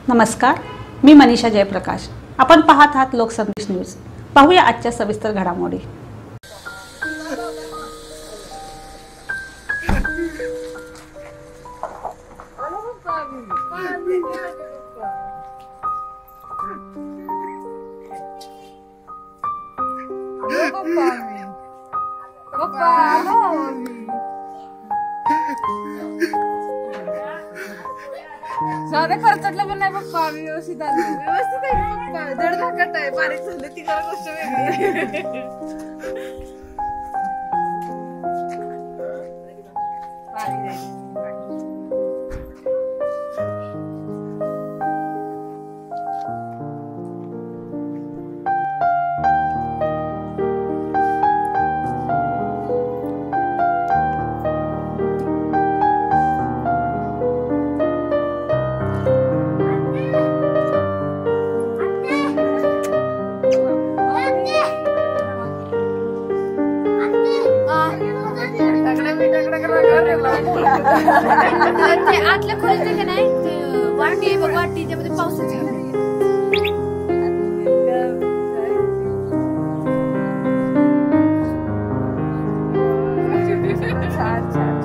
नमस्कार, मी मनीषा जयप्रकाश। आपण पाहत आहात लोकसंदेश न्यूज। पाहूया आजच्या सविस्तर घडामोडी। साधे खर्चटलं पण नाही पप्पा, आम्ही व्यवस्थित आलो। व्यवस्थित आहे पप्पा, धडधाकट आहे, बारीक झालं ती जरा गोष्ट वेगळी आहे। आतल्या खोलीत का नाही वाटी आहे बघ, वाटी त्यामध्ये पावसाची छान छान